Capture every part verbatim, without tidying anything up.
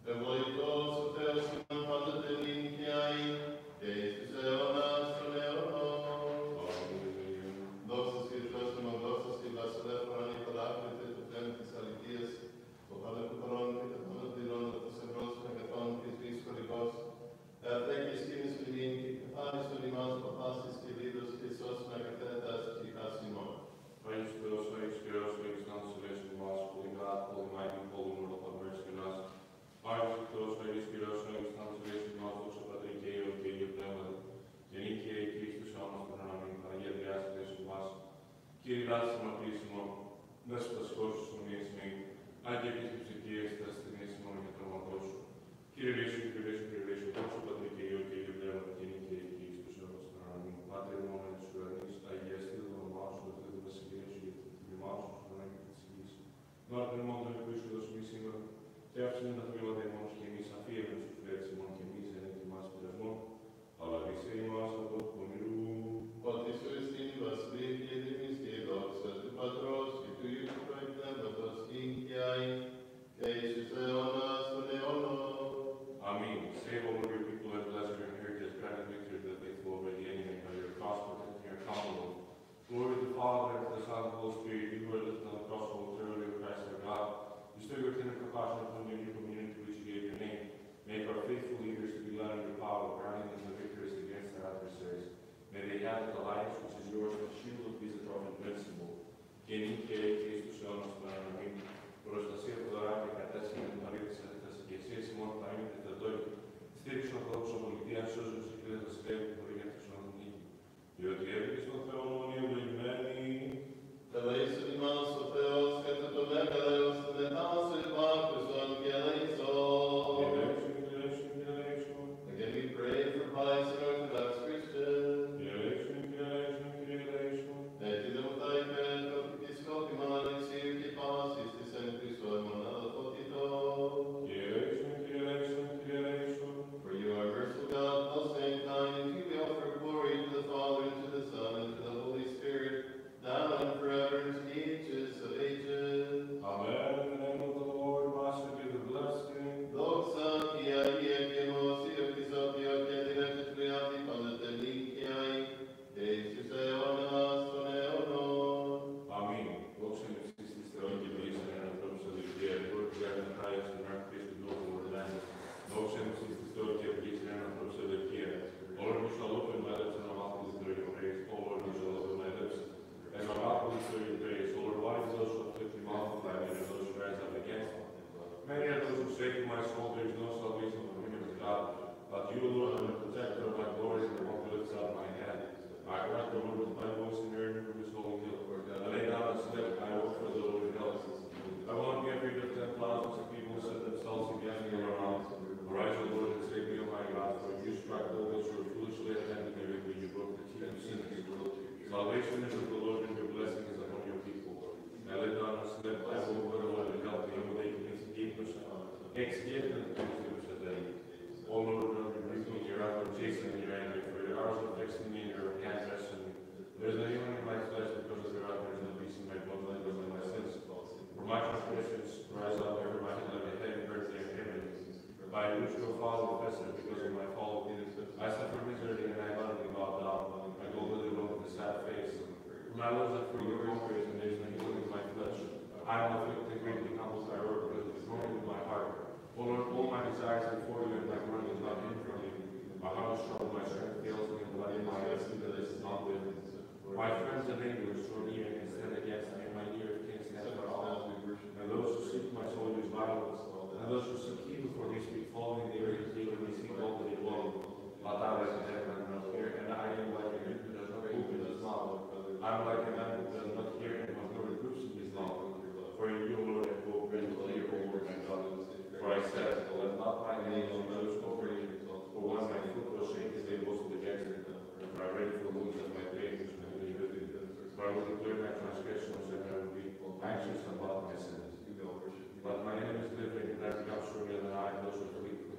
But my name is living, and I become stronger than I, those who believe.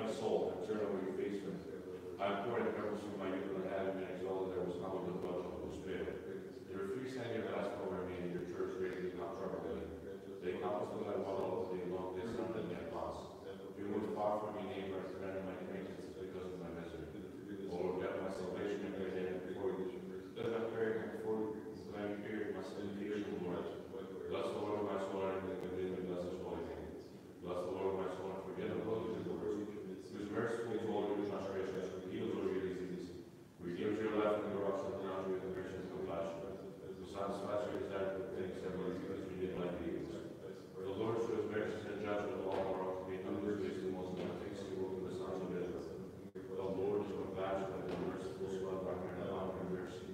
my soul, and turn away your face from me. I am poor and helpless from my youth, but I have been exalted. I was humbled with blood of the Spirit. Your free standing everlasting over me, and your church greatly not trouble me. They compass the light wall all the day long, they sun and they pass. You moved far from your neighbor, and surrender my acquaintances because of my misery. O Lord, God, my salvation and my name before you. Let my prayer before you. Let me fear my supplication, Lord. Bless the Lord, my soul, and within me, bless his holy name. Bless the Lord, my soul, and forget the Lord his words. Whose merciful is all your transgressions, who heals all your diseases. Who redeems your life from the rocks and crowns you with mercy and compassion. Who satisfies your desire for things that will because we did like eagles. The Lord shows mercy and judgment all our wrongs, made under his wisdom was not fixed to work in the sons of Israel. The Lord is compassionate and merciful, slow to anger and abounding in mercy.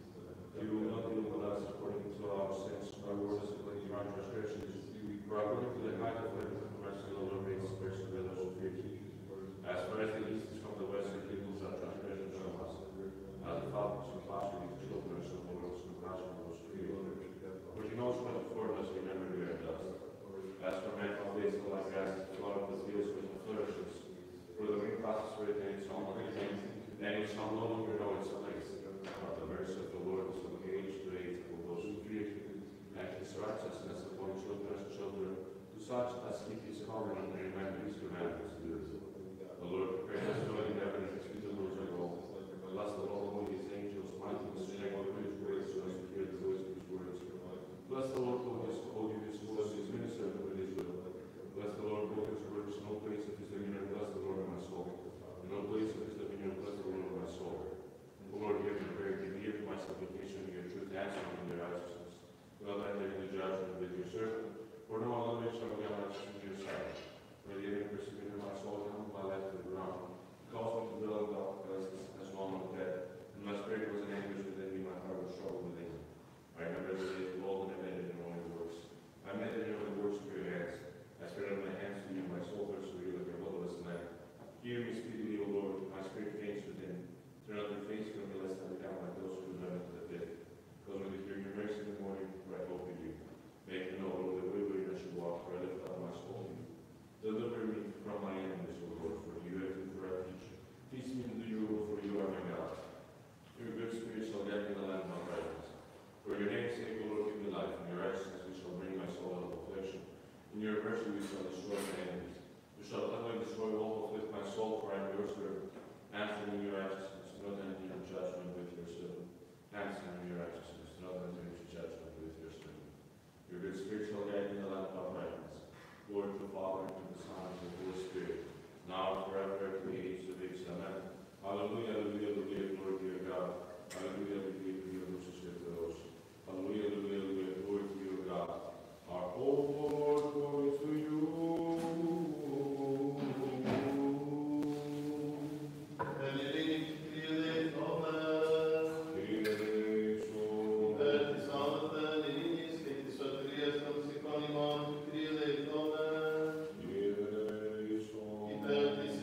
You will not deal with us according to our sins, nor reward us according to our transgressions. For according to the height of heaven, the mercy of the Lord makes us mercy with those who fear you. As far as the east is from the west, it removes our transgressions from us. As the Father is compassion with his children, so the Lord is compassion with those who fear you. For he knows what before us, remember we are dust. As for man, how faithful like grass, the flower of the fields with the flourishes. For the wind passes through it, and it shall not contain, and it shall no longer know its place. But the mercy of the Lord is from age to age for those who fear him, and his righteousness upon children's children, to such as keep his covenant and remember his commandments to do. The Lord prepared his dwelling in heaven, and his feet the Lord's of all. Bless the Lord, all his angels, mighty in strength, with his grace, so as to hear the voice of his words. Bless the Lord, all his holy, his voice, his minister, with his will. Bless the Lord, all his works, no place of his dominion, bless the Lord, my soul. No place of his dominion, bless the Lord, my soul. O Lord, hear my prayer, give ear to my supplication, your truth, answer me in your righteousness. Well, enter into judgment with your servant, for no other way shall be on in your sight. For the living persevere my soul, and humble my life to the ground. Cause me to dwell in dark places, as one of the dead. And my spirit was in anguish within me, my heart was troubled within me. I remember the days of old, and I meditate in all your works. I meditate on the works of your hands. I spread out my hands to you, my soul thirsts for you, like your marvelous land. Hear me speedily, O Lord, my spirit faints within me. Turn out your face from me, lest I become like those who run into the pit. Cause me to hear your mercy in the morning, for I hope in you. Make me know, Lord, the way wherein I should walk, for I lift up my soul to you. Deliver me from my enemies, O Lord, for you have been for refuge. Teach me to do your will, for you are my God. Your good spirit shall guide me in the land of my presence. For your name's sake, O Lord, give me life. In your righteousness we shall bring my soul out of affliction. In your mercy we shall destroy my enemies. You shall utterly destroy all who afflict my soul, for I am your servant. Answer me in your righteousness, not enter into judgment with your servant. Answer me in your righteousness, not enter into judgment with your servant. Your good spirit shall guide me in the land of uprightness. Glory to the Father, and to the Son, and to the Holy Spirit, now and forever, to the age of ages. Amen. Hallelujah, hallelujah, hallelujah, glory to your God. Hallelujah, hallelujah, hallelujah, hallelujah, hallelujah, hallelujah, glory to your God. Our whole Lord, glory to you. Amen.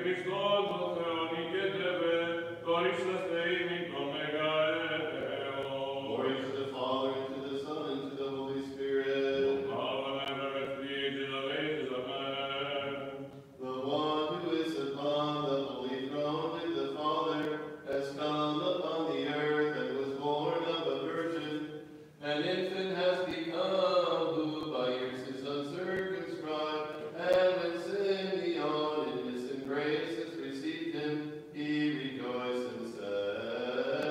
Χριστός ο Θεόν ηγέτευε, δωρήσαστε ημίν τον Μεγά Ελέο. Glory to the Father, and to the Son, and to the Holy Spirit. Now and ever and to the ages of ages. Amen. The one who is upon the holy throne with the Father has come upon the earth and was born of a virgin. An infant has become, who by years is uncircumscribed, and when Simeon in his embrace has received him, he rejoiced and said,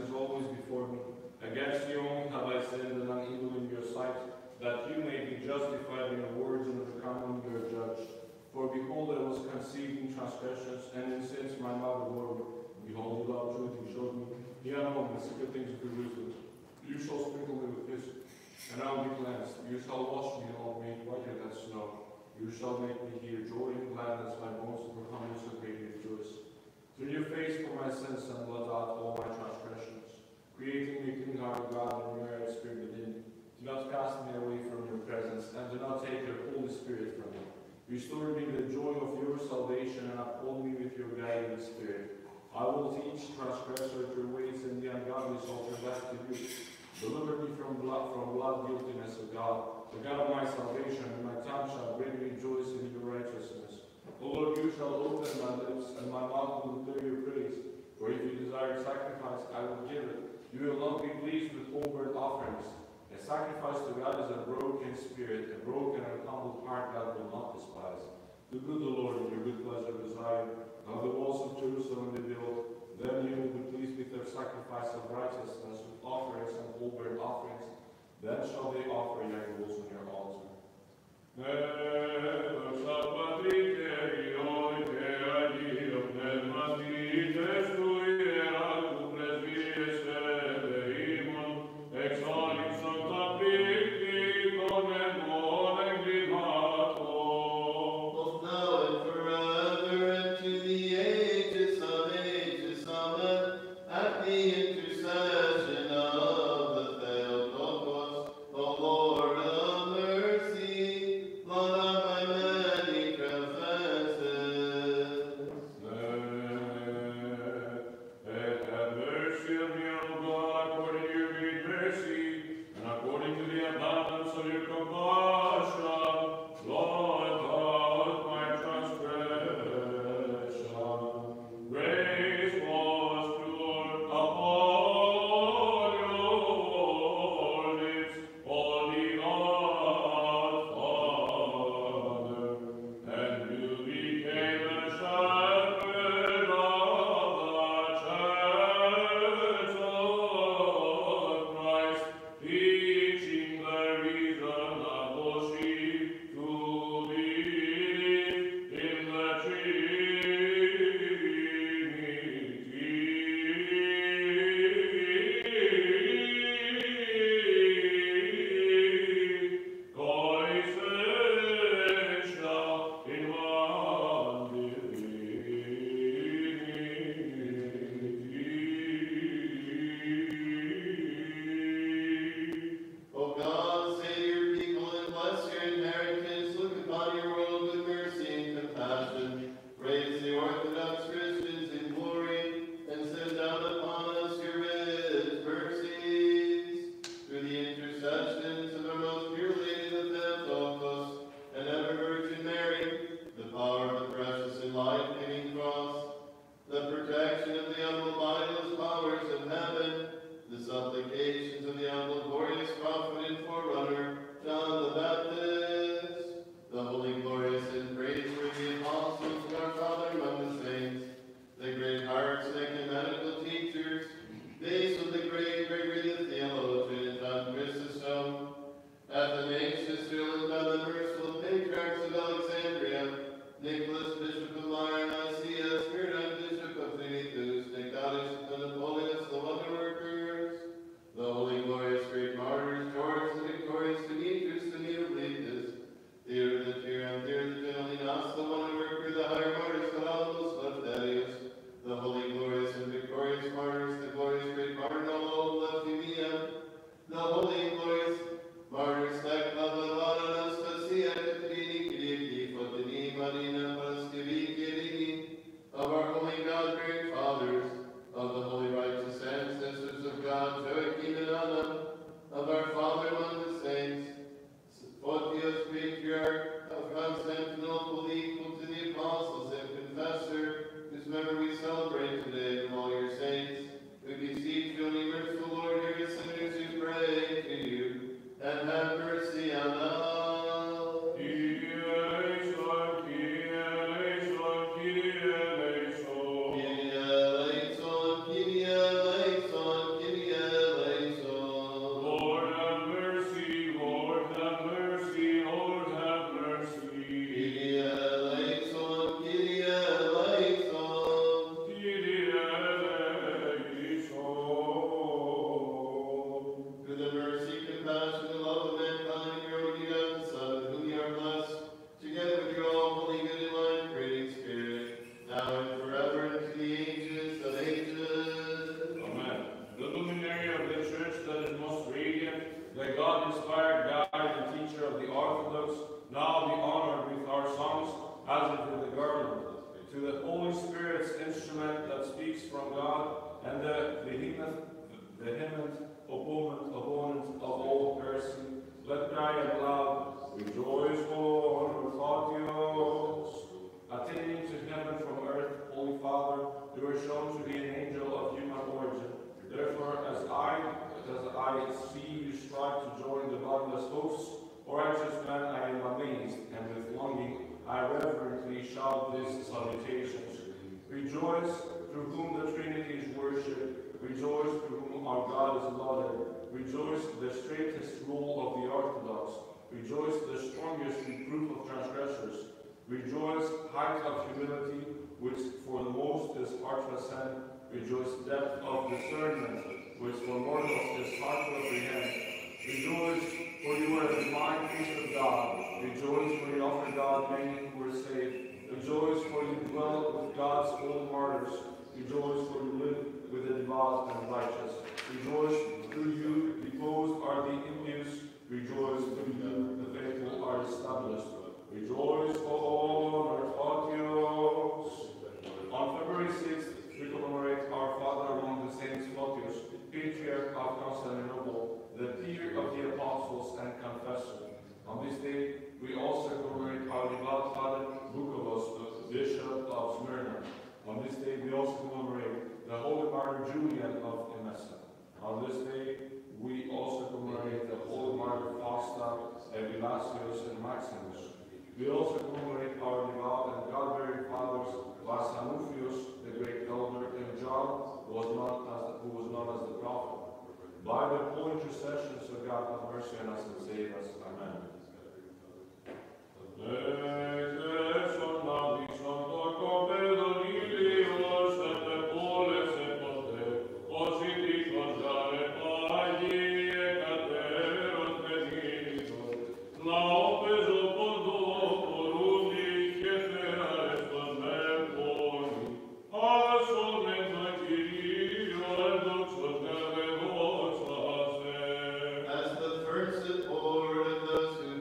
is always before me. Against you only have I sinned and done evil in your sight, that you may be justified in your words and overcome when you are judged. For behold, I was conceived in transgressions, and in sins my mother bore me. Behold, you love truth, you showed me. Ye are known the secret things of your wisdom. You shall sprinkle me with hyssop, and I will be cleansed. You shall wash me, and I will make whiter than snow. You shall make me hear joy and gladness, my bones overcome you, so greatly rejoice. Turn your face for my sins and blot out all my transgressions. Creating me a clean heart, God, and renew a right spirit within me. Do not cast me away from your presence, and do not take your Holy Spirit from me. Restore me the joy of your salvation, and uphold me with your guiding spirit. I will teach transgressors your ways, and the ungodly shall turn back to you. Deliver me from blood, from blood guiltiness, O God, the God of my salvation, and my tongue shall greatly rejoice in your righteousness. O Lord, you shall open my lips, and my mouth will declare your praise. For if you desire sacrifice, I will give it. You will not be pleased with whole burnt offerings. A sacrifice to God is a broken spirit, a broken and humbled heart God will not despise. Do good, O Lord, in your good pleasure desire. Now the walls of Jerusalem they build. Then you will be pleased with their sacrifice of righteousness, with offerings and whole burnt offerings. Then shall they offer young bulls on your altar. Lord of mercy, Lord of my many from God, and the vehement, vehement opponent, opponent of all heresy, let cry aloud, rejoice, O Father. Attaining to heaven from earth, Holy Father, you are shown to be an angel of human origin. Therefore, as I, as I see you strive to join the bloodless hosts, O righteous man, I am amazed, and with longing I reverently shout these salutations. Rejoice, through whom the Trinity is worshipped. Rejoice, through whom our God is lauded. Rejoice, the straightest rule of the Orthodox. Rejoice, the strongest reproof of transgressors. Rejoice, height of humility, which for the most is hard to ascend. Rejoice, depth of discernment, which for mortals is hard to apprehend. Rejoice, for you are a divine priest of God. Rejoice, for you offer God many who are saved. Rejoice, for you dwell with God's own martyrs. Rejoice, for you live with the devout and righteous. Rejoice, through you deposed are the impious. Rejoice, through you the faithful are established. Rejoice, O Photios. On February sixth, we commemorate our father among the saints, Photios, Patriarch of Constantinople, the peer of the apostles and confessor. On this day, we also commemorate our devout father, Bukovos, Bishop of Smyrna. On this day, we also commemorate the holy martyr Julian of Emesa. On this day, we also commemorate the holy martyr Fausta, Evilasios, and Maximus. We also commemorate our devout and God-bearing fathers, Varsanufius, the great elder, and John, who was known as, who was known as the prophet. By the holy intercessions of God, have mercy on us and save us. Amen. As the first support of those who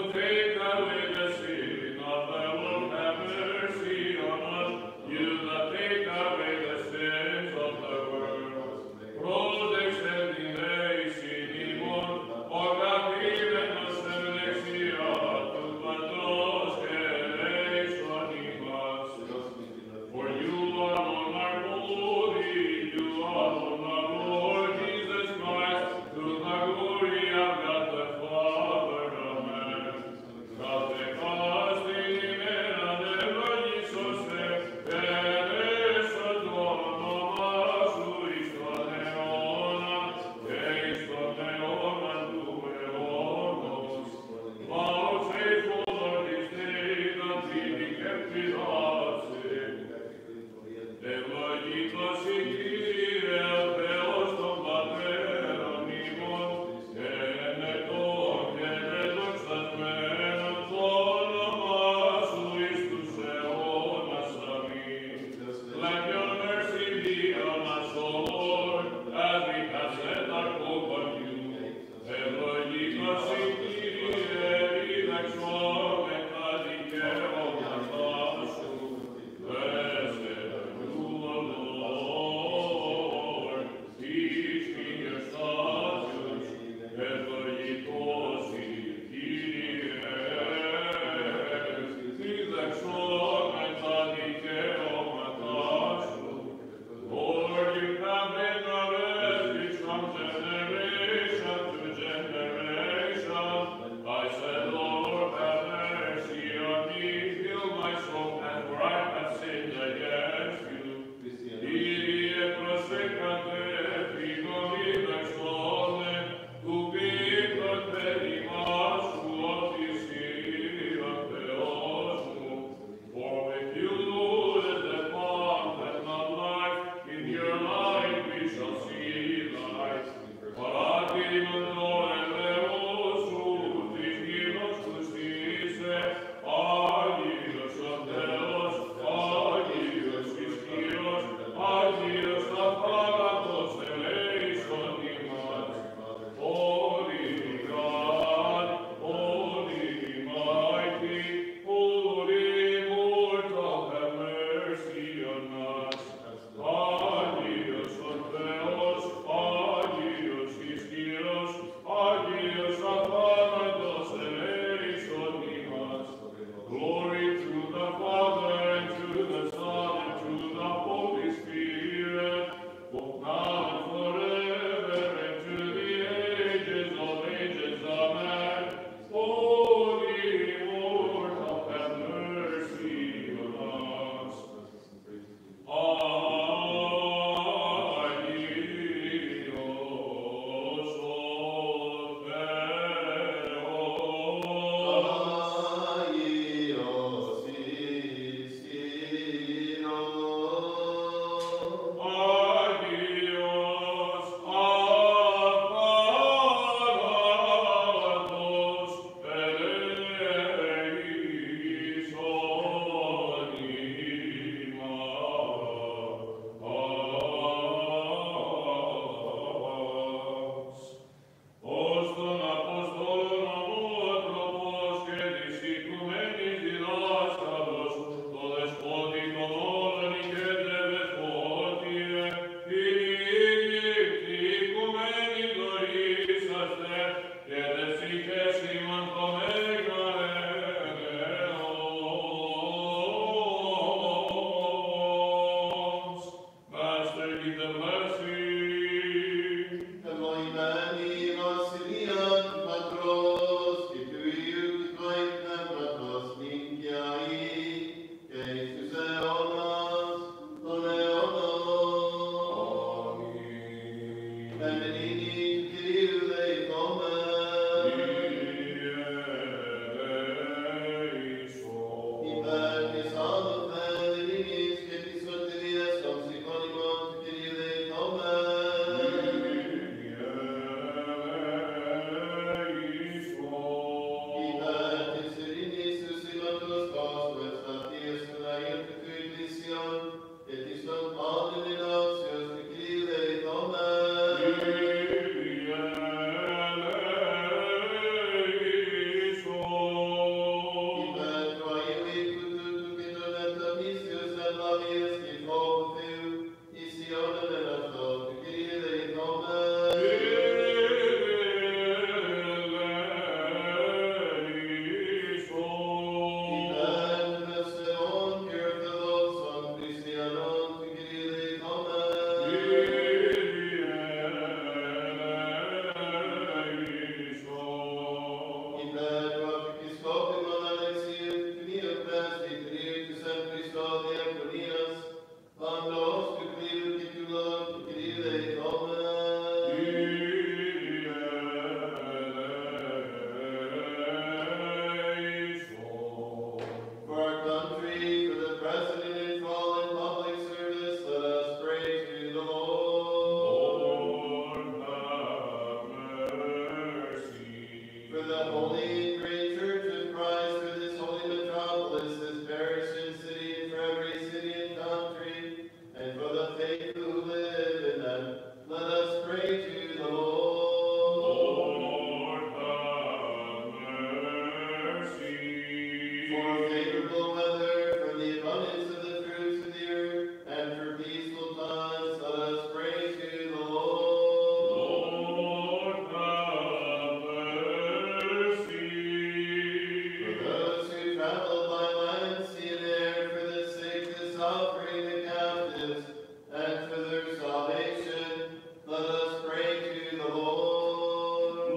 take away the sin of the world, have mercy on us. You that take away the sins of the world, protex et indecidimur, orgativem nostem lexiatum patros eleisonimas. For you alone are holy, you alone are Lord Jesus Christ, to the glory of God the Father. Amen. For favorable weather, for the abundance of the fruits of the earth, and for peaceful times, let us pray to the Lord. Lord, have mercy. For those who travel by land, sea, and air, for the sick, the suffering, the captives, and for their salvation, let us pray to the Lord.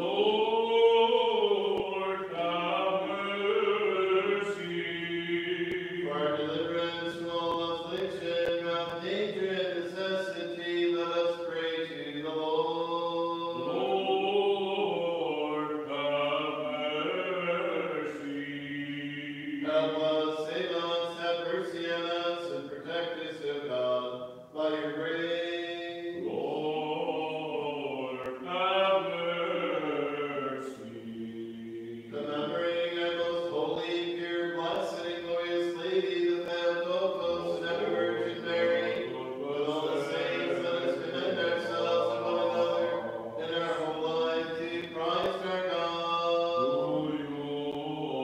Lord, have mercy. For our deliverance from all affliction, wrath, danger, and necessity, let us pray to the Lord. Lord, have mercy. Help us, save us, have mercy on us, and protect us, O God, by your grace. Lord, have mercy. Remembering our most holy, pure, blessed, and glorious Lady, the Theotokos, and ever Virgin Mary, with all the saints, let us commend ourselves and one another in our whole life to Christ our God. To you,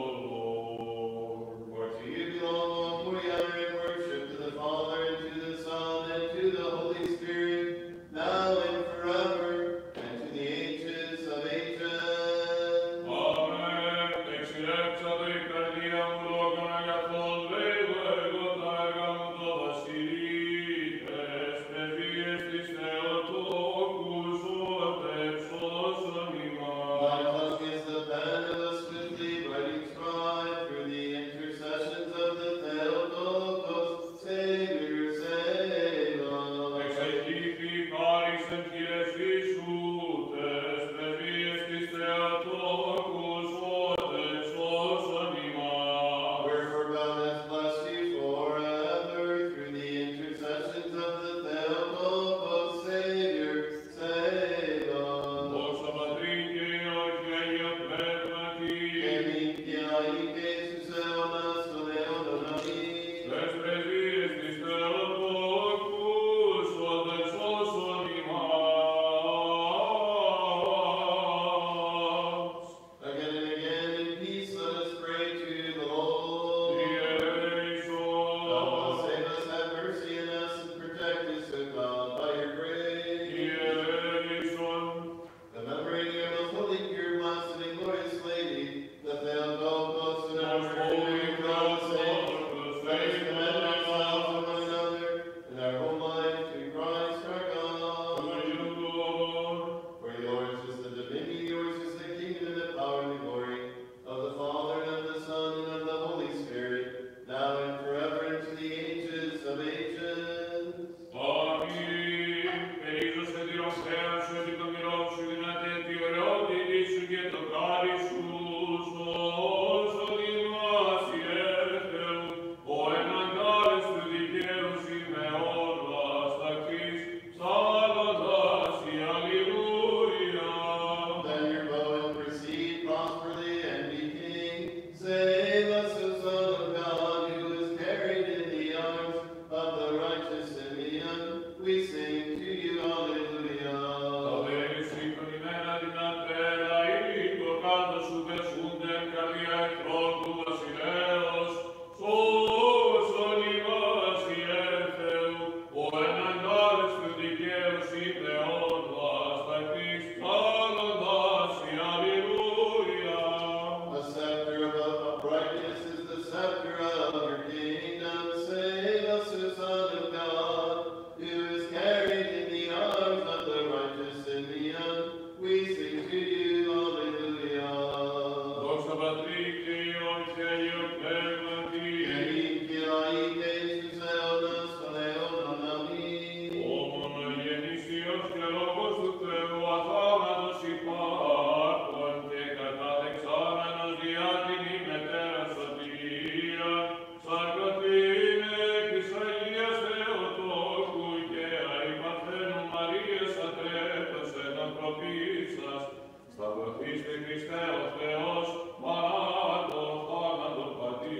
Lord. For to you belong all glory, honor, and worship, to the Father, and to the Son, and to the Holy Spirit, now and forever, and to the ages of ages. Amen. Εξηρέψα το η καρδία μου λόγων αγαθών, λέγω εγώ τα έργα μου το βασιλείτες, πρεσβείες της Θεοτόκου, σώτε σώσον Thy ημάς. tongue is the pen of a swiftly writing scribe, through the intercessions of the Theotokos, Savior, save us. Εξαγγείλθη χάρις εν χειρές Ιησούτες, πρεσβείες της Θεοτόκου, σώτε σώσον ημάς. Wherefore God has blessed you forever, through the intercessions of the Theotokos, Savior, save us. Δόξα Πατρί και Υιό και Αγίο Πνεύματι, Εμήν και Ιησούς αιώνας των αιώνων. Αμήν. τες πρεσβείες της Θεοτόκου, σώτε σώσον ημάς. Again and again in peace let us pray to the Lord. Help us, save us, have mercy on us, and protect us, O God, by your grace. Remembering your most holy, pure, blessed, and glorious Lady, the Theotokos, and our Virgin God, saints, let us commend ourselves and one another in our whole life to Christ our God. For yours is the dominion, yours is the kingdom, and the power, and the glory of the Father, and of the Son, and of the Holy Spirit, now and forever, and to the ages of ages. Αμήν. Περίζωσε τη ροφέα σου, επί το μυρό σου, δυνατέ τη ωραιότητη σου και το χάρι σου, σώσον ημάς Ιερε Θεού, ο εναγκάλες του δικαίου σημεώνας τακτής, ψάλλοντας η Αλληλούια. Then your bow and proceed prosperly and be king. Save us, O Son of God, who is carried in the arms of the righteous Simeon. We sing to you, Alleluia. Αβέρεις συγχρονημένα δυνατέρα, ήλικο κάτω σου πεσούνται, καρδιά εχθρών του βασιλέως, σώσον ημάς Ιερε Θεού, ο εναγκάλες του δικαίου σημεώνας τακτής, ψάλλοντας η Αλληλούια. A scepter of uprightness is the scepter of your kingdom. Save us, O Son of God, who is carried in the arms of the righteous Simeon. We sing to you, Alleluia. Δόξα Πατρί και Υιό και Αγίο Πνεύματι, Εμήν και Αΐ και Ιησούς αιώνας των αιώνων. Αμήν. ο μονογενής Υιός και Λόγος του Θεού, αθάνατος υπάρχων και καταδεξάμενος διά την ημετέρα σωτηρία, σαρκωθήν εκ της Αγίας Θεοτόκου και αϊπαρθένου Μαρίας ατρέπτος εν ανθρωπής σας, σταυρωθήστε Χριστέ ο Θεός, παρά τον θάνατο πατήρ.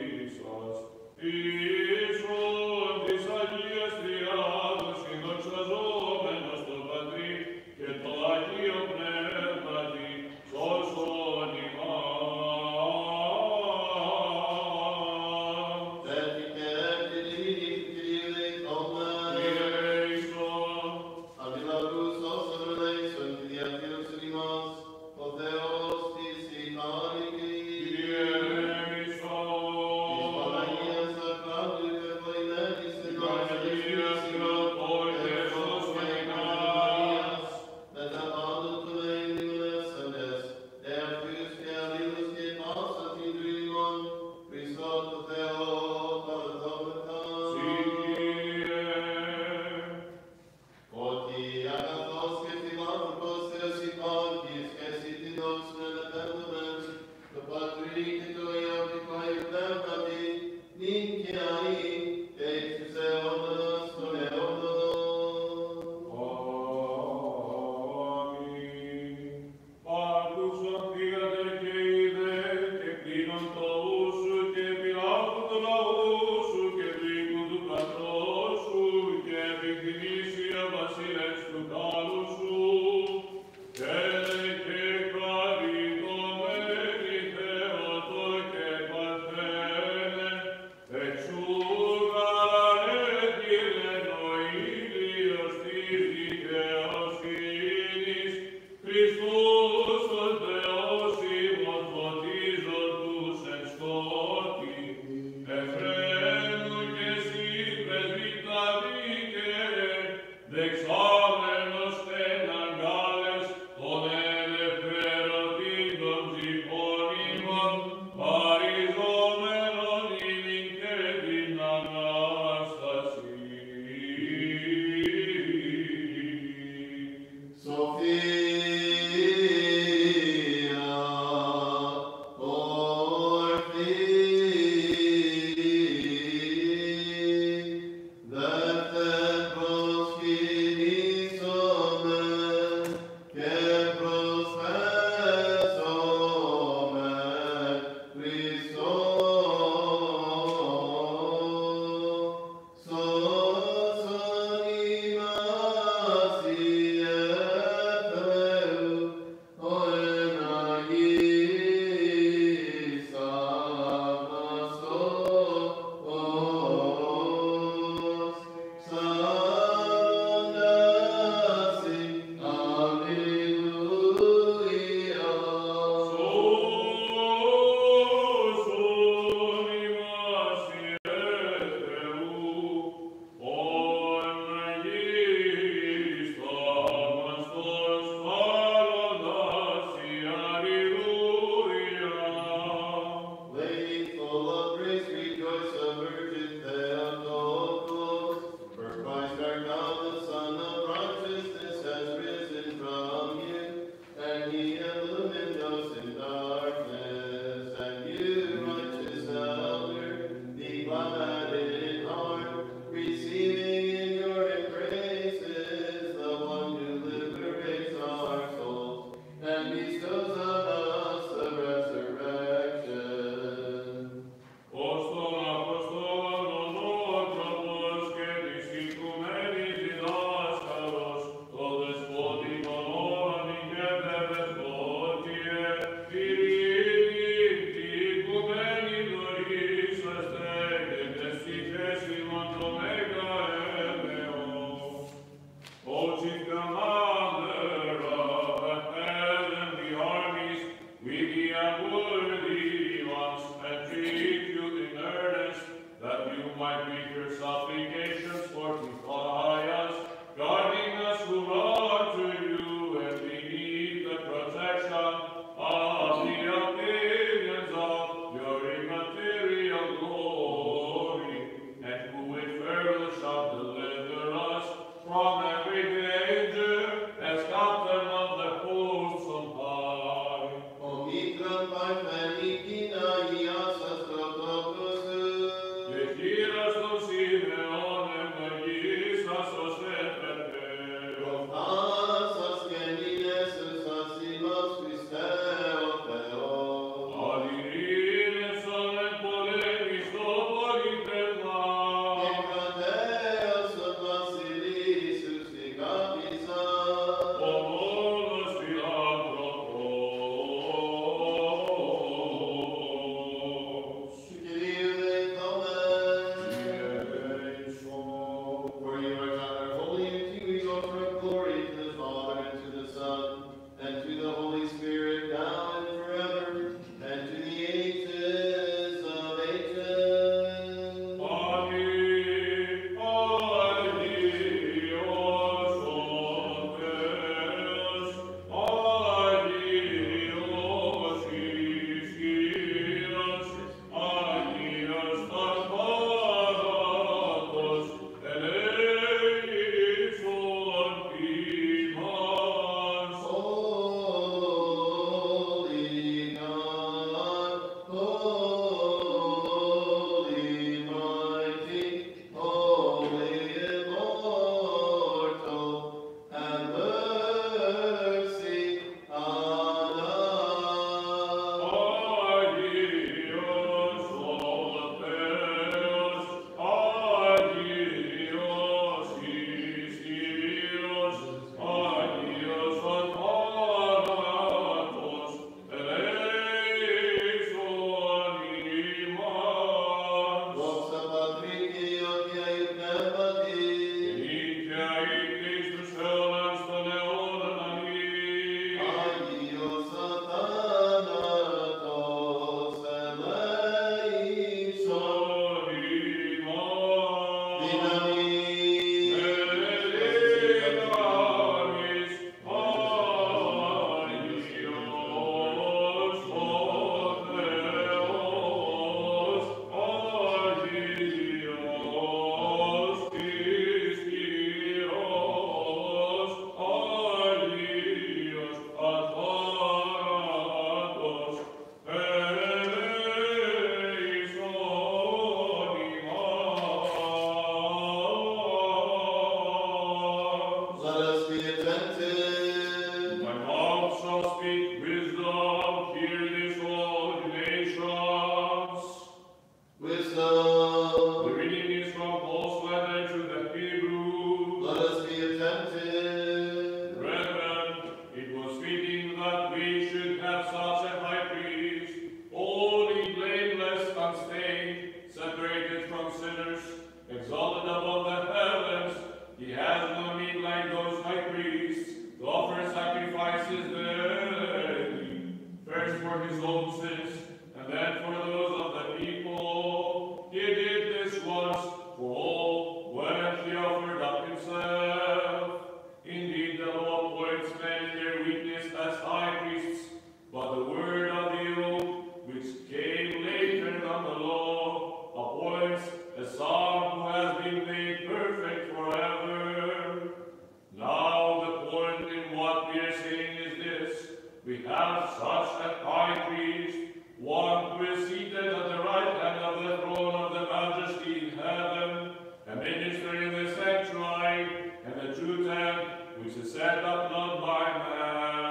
sinners, exalted above the heavens. He has no need like those high priests to offer sacrifices daily, first for his own sins, and then for those of the people. He did this once for all when he offered up himself. Indeed, the law appoints men in their weakness as high priests, but the word of the oath, which came later than the law, appoints a son who has been made perfect forever. Now the point in what we are saying is this: we have such a high priest, one who is seated at the right hand of the throne of the majesty in heaven, a minister in the sanctuary and the true tent, which is set up not by man,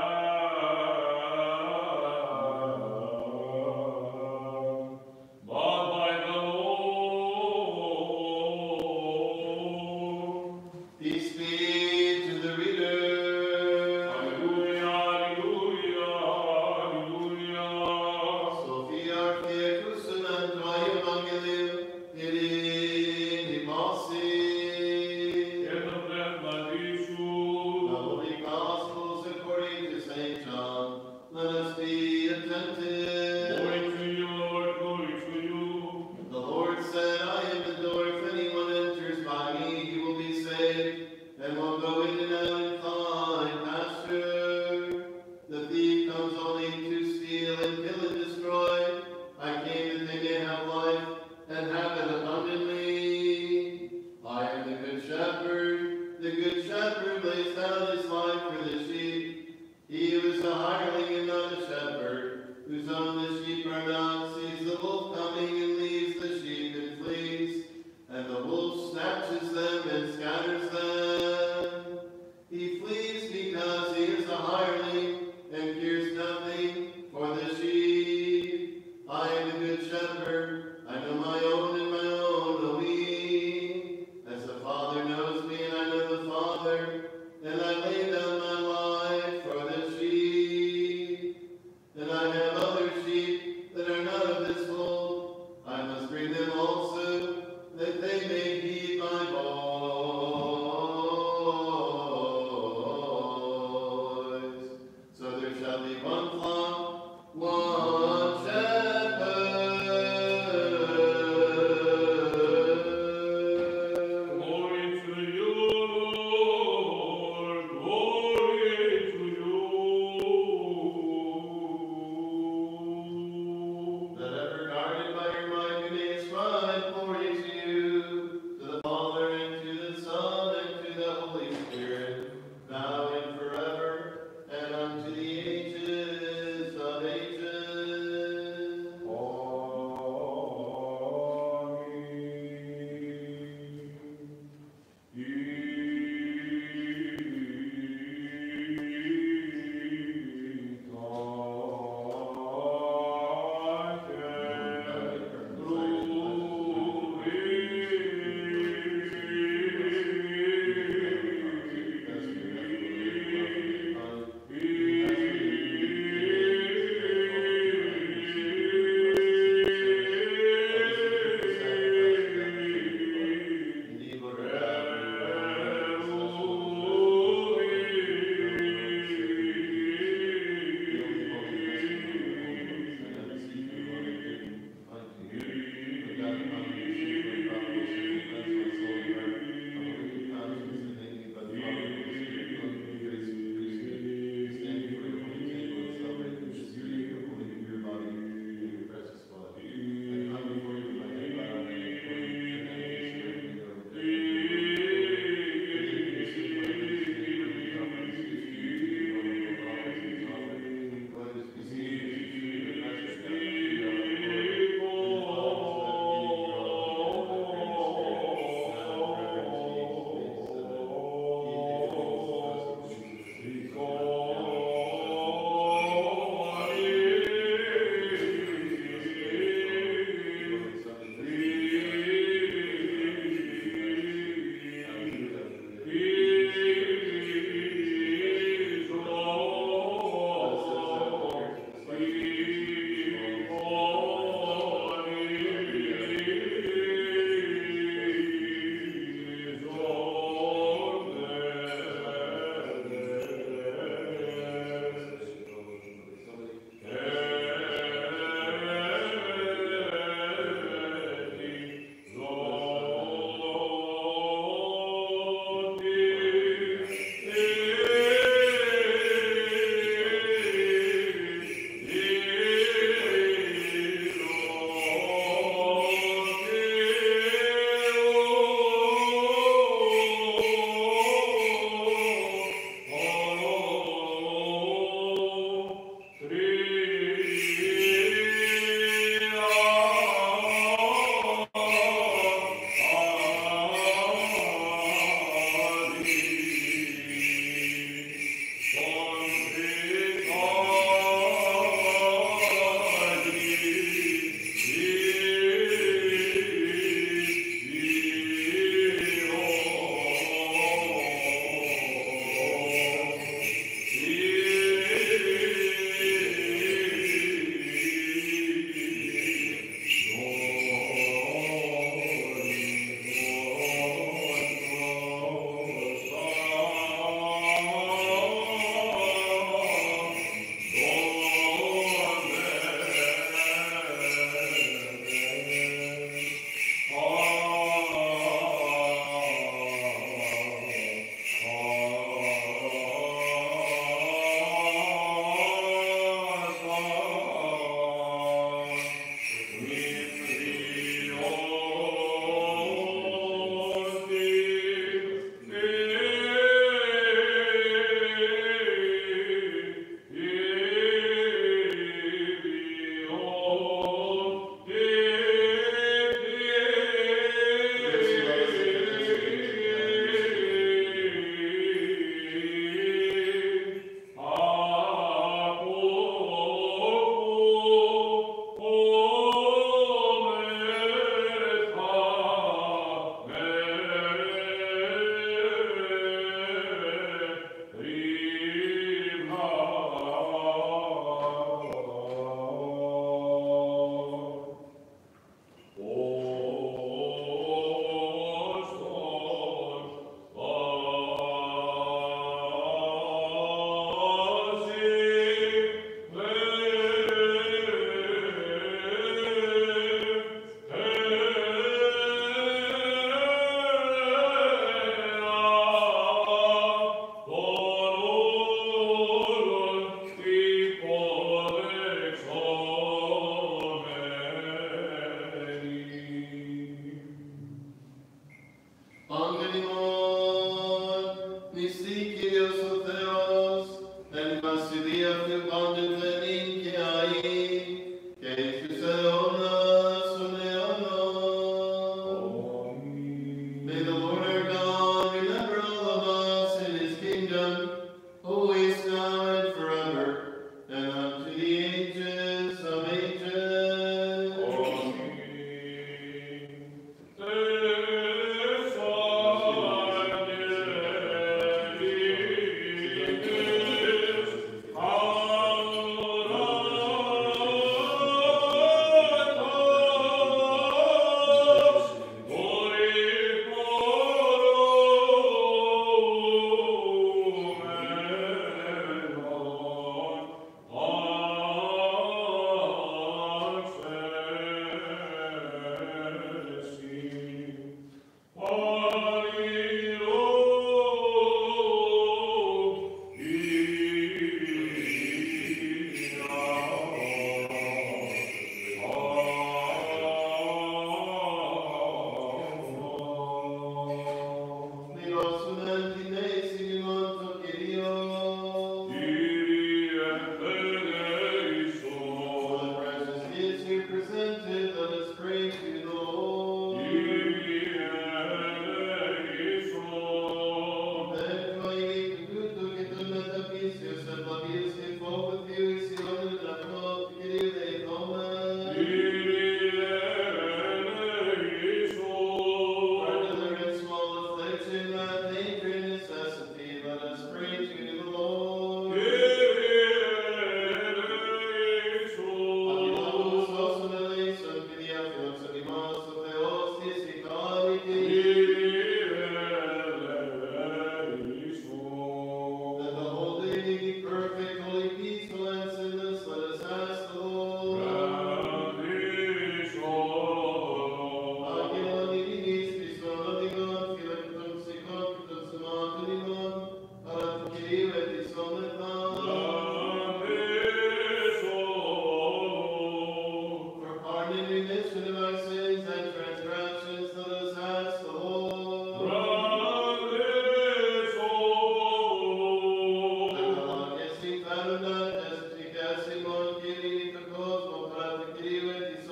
but by the Lord. Peace be to the reader. Alleluia, alleluia, alleluia. Sophia Archie Crucem and Try Evangelium, Irin Imasi. In the bread my The Holy Gospels according to Saint John. Let us be attentive. Glory to you, Lord, glory to you. The Lord said, I am the door. If anyone enters by me, he will be saved, and will go in and out and find pasture. The thief comes only to steal and kill and destroy. I came that they may have life and have it abundantly. I am the good shepherd. The good shepherd lays down his life for the sheep. He who is a hireling and not a shepherd, whose own the sheep are not, sees the wolf coming and leaves the sheep and flees, and the wolf snatches them and scatters them. He flees because he is a hireling and cares nothing for the sheep. I am the good shepherd. I know my own and my own know me. As the Father knows me and I know the Father, and I lay down my life for the sheep. And I have other sheep that are not of this fold. I must bring them also, that they may heed my voice. So there shall be one flock, one shepherd.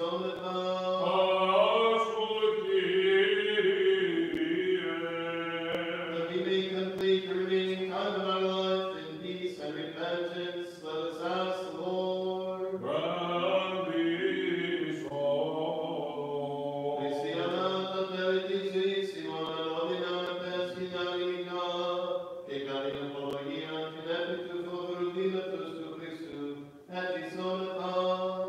That we may complete the remaining time of our life in peace and repentance, let us ask the Lord. Cristiana, benedicissima, nomina pestina divina, che carina pologia, geneticus overudilatus tu Christu, et isonata.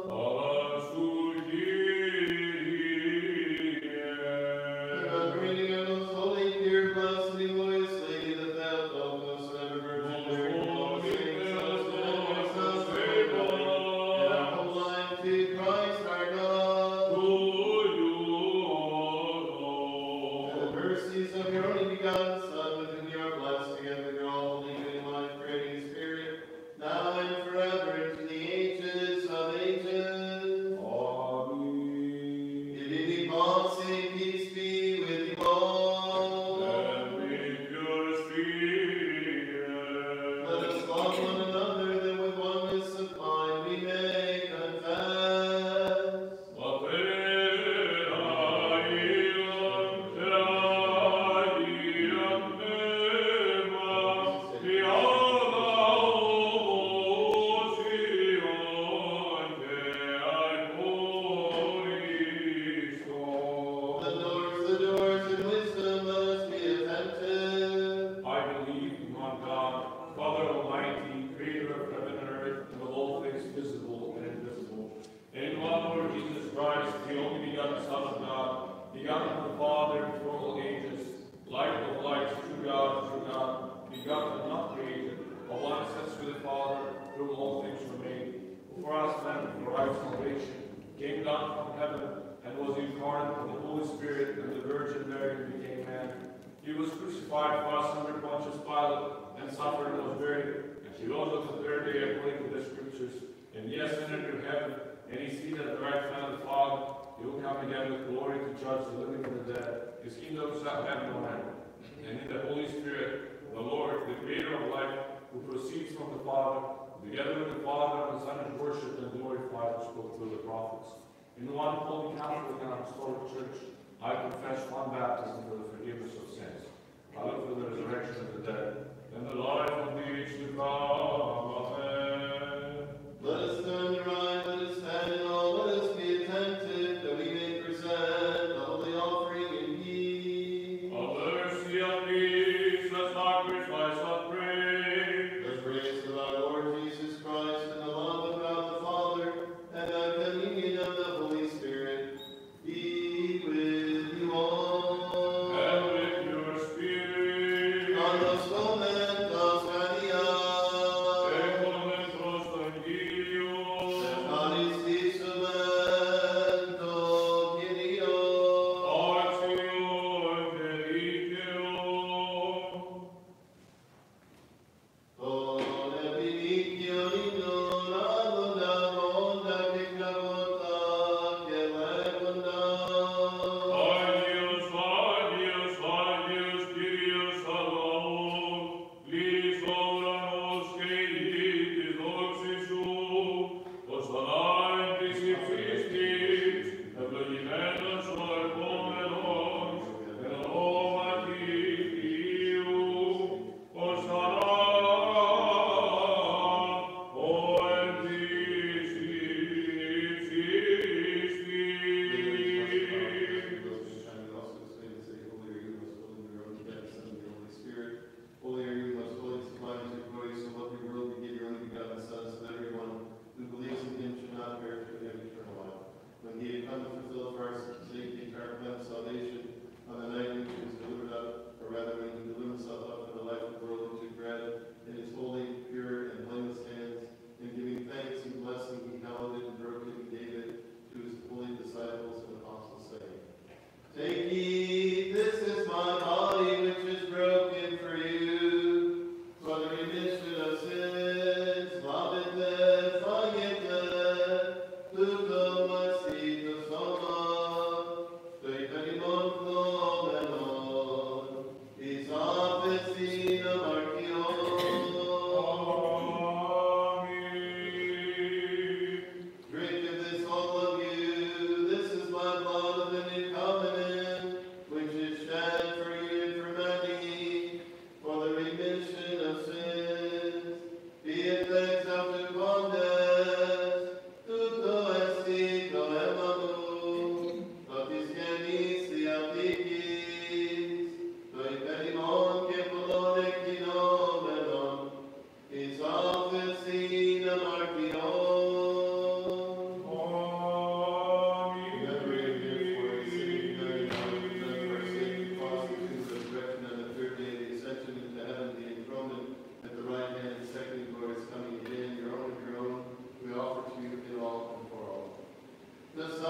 Remembering your most holy, pure, blessed, glorious Lady, the Theotokos, and ever Virgin Mary, all saints, us, and ourselves, and our whole life to Christ our God. And the mercies of your only begotten Son, with whom you are blessed, together with your all holy, good, and life-creating Spirit, now and forever, into the ages of ages. Divini Pace, peace be with you all. Let us love one another, that with oneness of mind we may confess. The doors, the doors in wisdom, let us be attentive. I believe in one God, Father Almighty, creator of heaven and earth, and of all things visible and invisible. And in one Lord Jesus Christ, the only begotten Son of God, begotten of the Father before all ages, light of lights, true God, true God, begotten, not created, of one essence with the Father, through whom all things were made. Who for us men, for our salvation, came down from heaven, and was incarnate of the Holy Spirit and the Virgin Mary, and became man. He was crucified for us under Pontius Pilate, and suffered and was buried, and he rose on the third day according to the Scriptures, and he ascended to heaven, and he seated at the right hand of the Father. He will come again with glory to judge the living and the dead. His kingdom shall have no end. And in the Holy Spirit, the Lord, the Creator of life, who proceeds from the Father, together with the Father and the Son is worshipped and glorified, who spoke through the prophets. In the one holy Catholic and Apostolic Church, I confess one baptism for the forgiveness of sins. I look for the resurrection of the dead and the life of the age to come. Amen. Let us turn to right, let us stand in awe, let us be attentive, that we may present the holy offering in peace. Of mercy and peace, the sacrifice of praise. The grace of our Lord Jesus Christ, and the love of God the Father, and the communion of the Holy Spirit, be with you all. And with your spirit. On los momentos, Maria. Te conventros en Dio.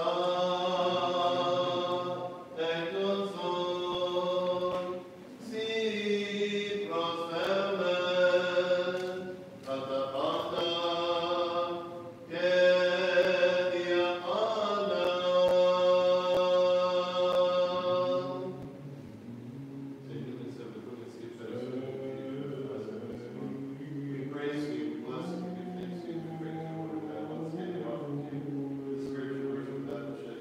praise you, we bless you, we give thanks to you, we praise you, Lord God. Let's stand off of you. The scripture reading of that which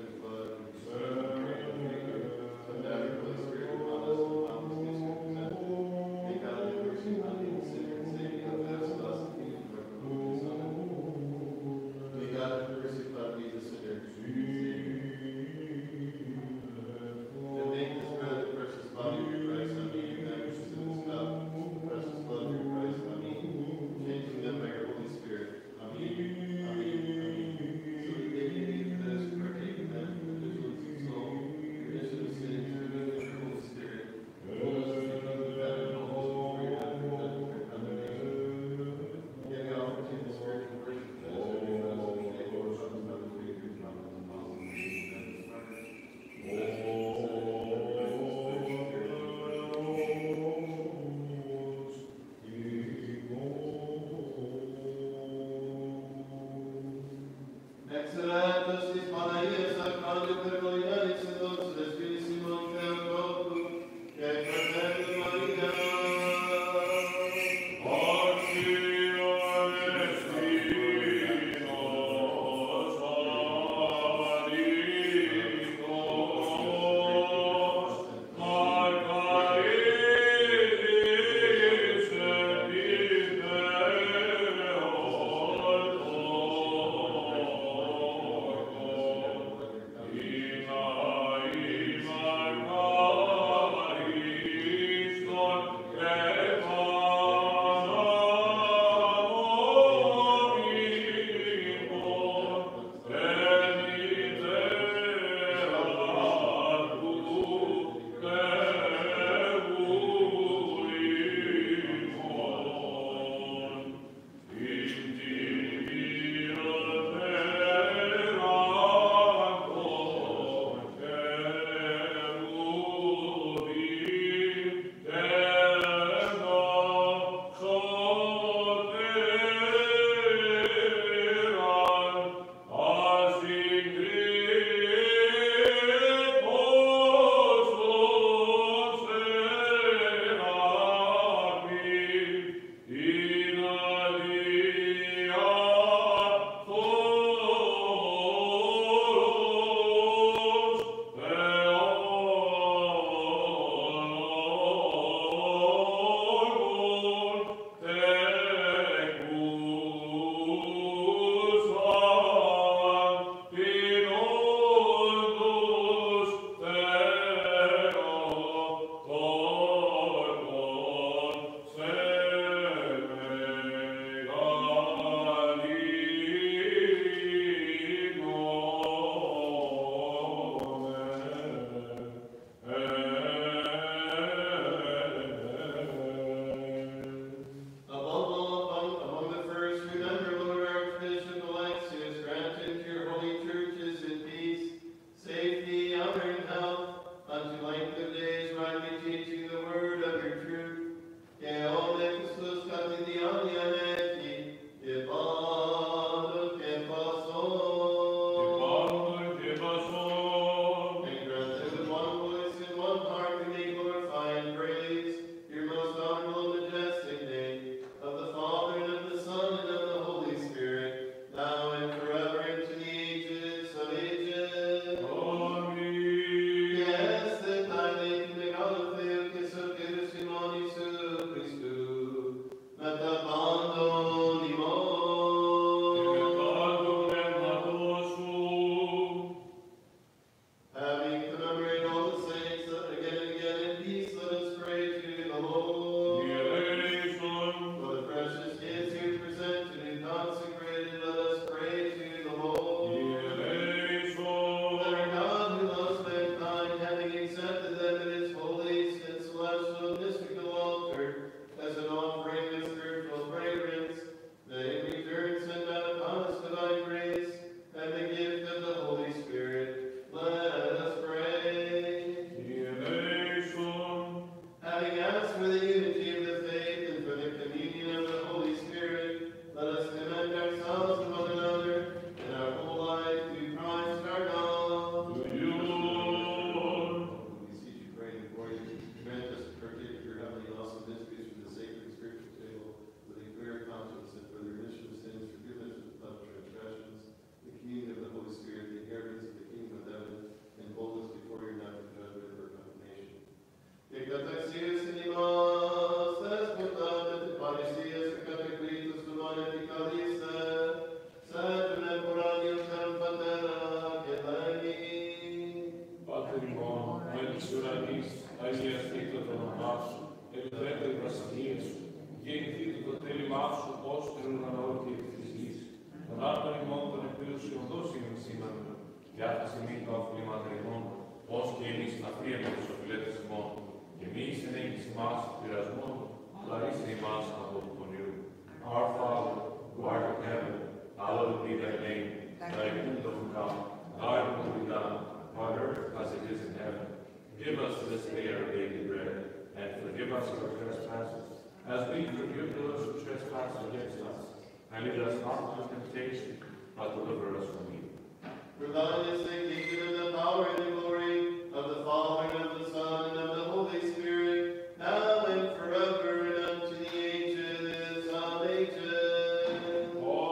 αξιμήτω αφλήματα ημών, ως και εμείς αφρίαμε τους οφειλέτες ημών, και μη συνέχιση μας πειρασμών, αλλά ρίσε ημάς από του πονηρού. Our Father, who art in heaven, hallowed be thy name. Thy kingdom come, thy will be done, on earth as it is in heaven. Give us this day our daily bread, and forgive us our trespasses, as we forgive those who trespass against us. And lead us not into temptation, but deliver us from evil. For thine is the kingdom, and the power, and the glory of the Father, and of the Son, and of the Holy Spirit, now and forever, and unto the ages of ages.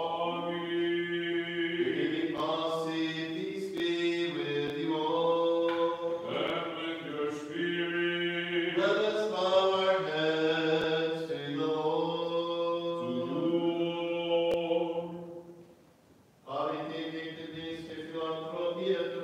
Amen. Peace be with you all. And with your spirit. Let us bow our heads to the Lord. To the Lord. Ave te, te, te, te, te, te, te, te, te, te,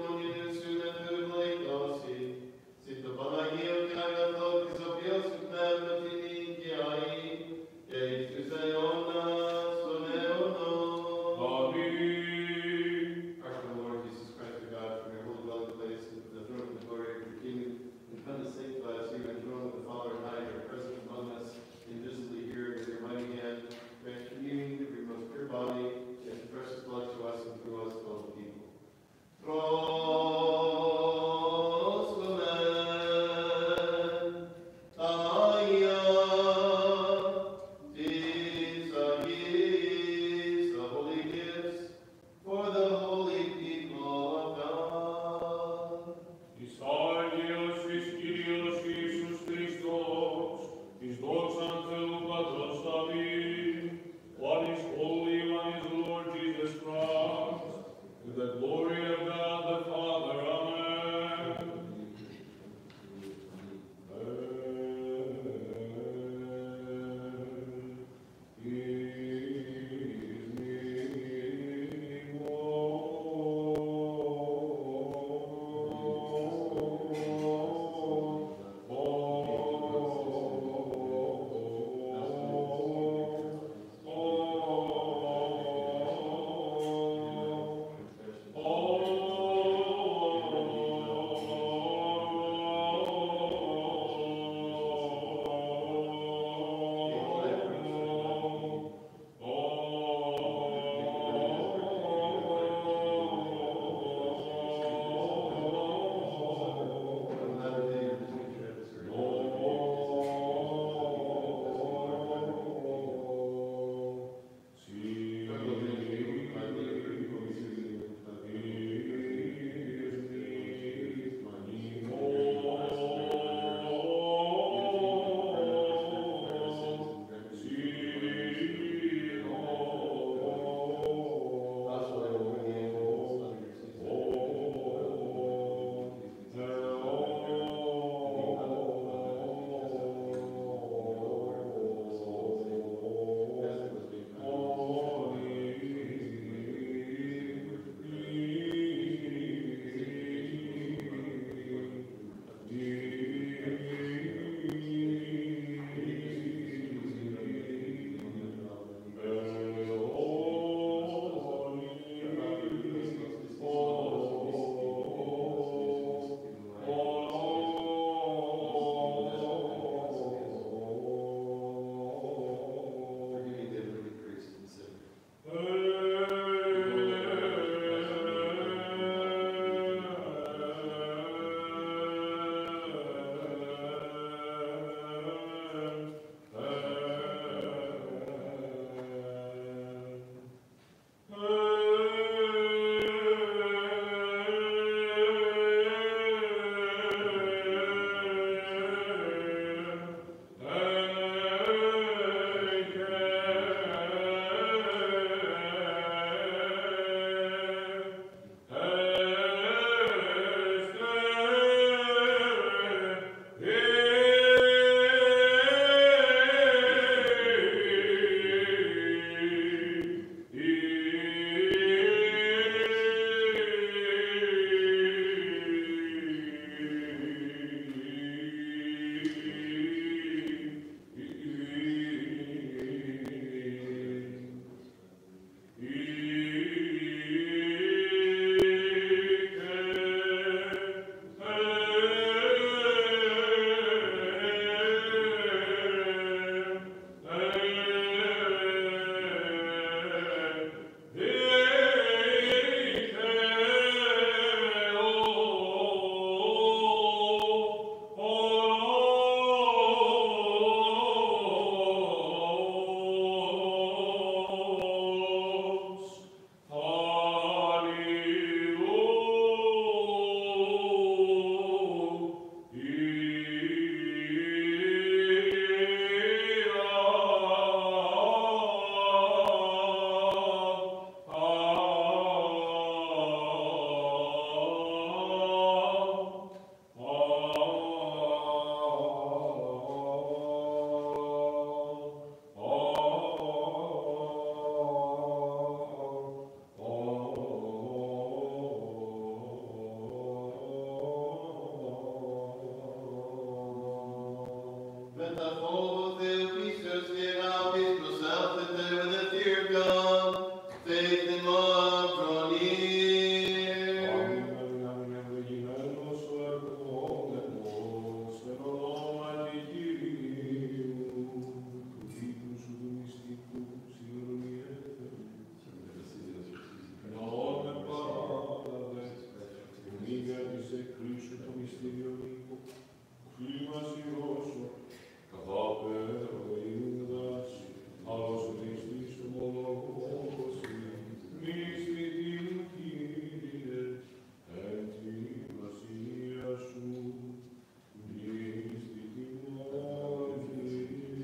ese Cristo misterio vivo, clima siroso, capapero inundaci, a los Christis homologos, misti inquire, et imasia su, misti timorati,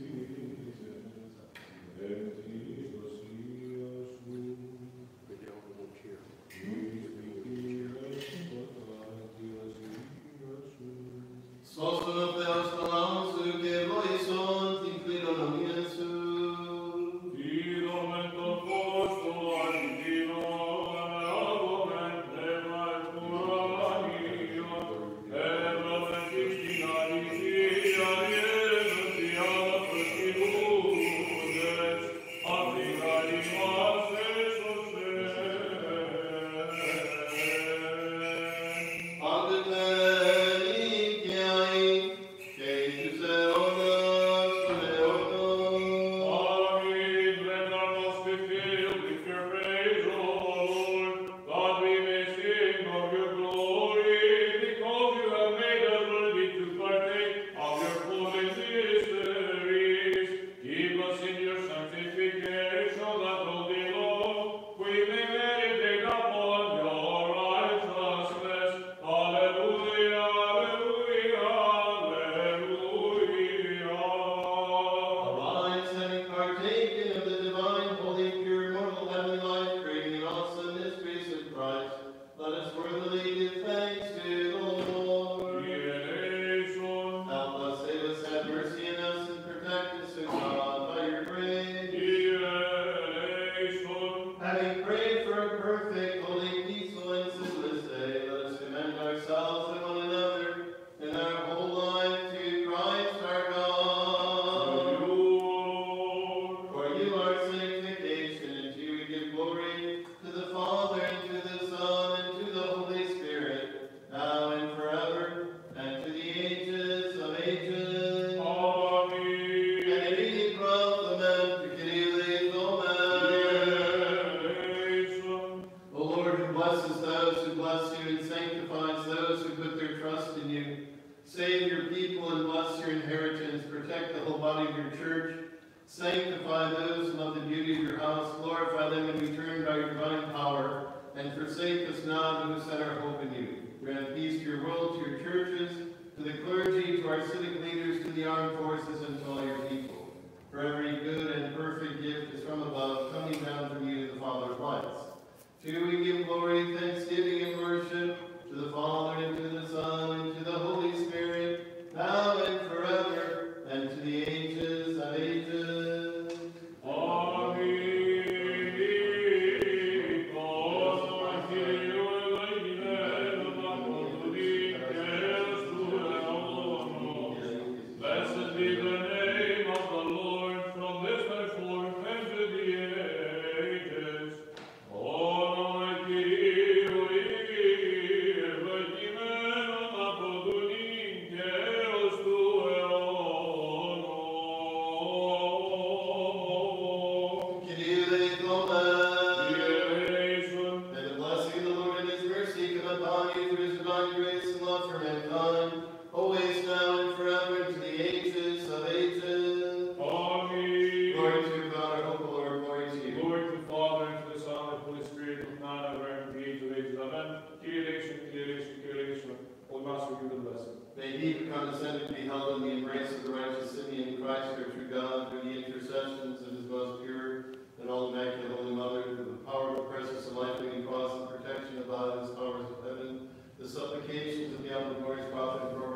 et imasia su. Sono Deus talausu que voi sunt inclino nomine su. Sanctify those who love the beauty of your house. Glorify them in return by your divine power. And forsake us not who set our hope in you. Grant peace to your world, to your churches, to the clergy, to our civic leaders, to the armed forces, and to all your people. For every good and perfect gift is from above, coming down from you, the Father of lights. To you we give glory, thanksgiving, and worship, to the Father, and to the Son, and to the Holy Spirit, now and forever, and to the ages of ages. Amen. Blessed be the name of the Lord from this time forth and to the ages. May he who condescended to be held in the embrace of the righteous Simeon Christ, our true God, through the intercessions of his most pure and all immaculate Holy Mother, through the power of the precious and life-giving cross and protection of God and his powers of heaven, the supplications of the all glorious prophet